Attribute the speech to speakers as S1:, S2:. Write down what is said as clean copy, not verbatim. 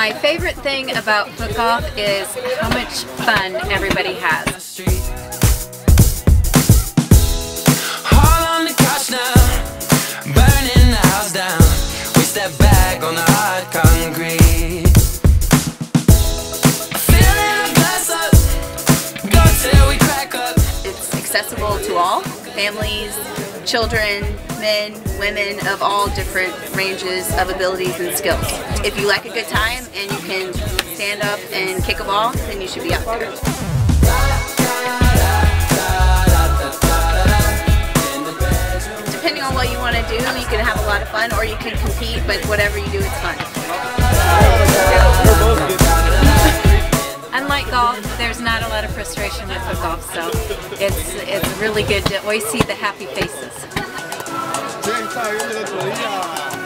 S1: My favorite thing about foot golf is how much fun everybody has.
S2: All on the couch now, burning the house down. We step back on the hard concrete. Filling a glass up, go till we crack up.
S1: It's accessible to all, families, children, men, women of all different ranges of abilities and skills. If you like a good time and you can stand up and kick a ball, then you should be out there. Depending on what you want to do, you can have a lot of fun or you can compete, but whatever you do, it's fun. Unlike golf, there's not a lot of frustration with foot golf, so it's really good to always see the happy faces.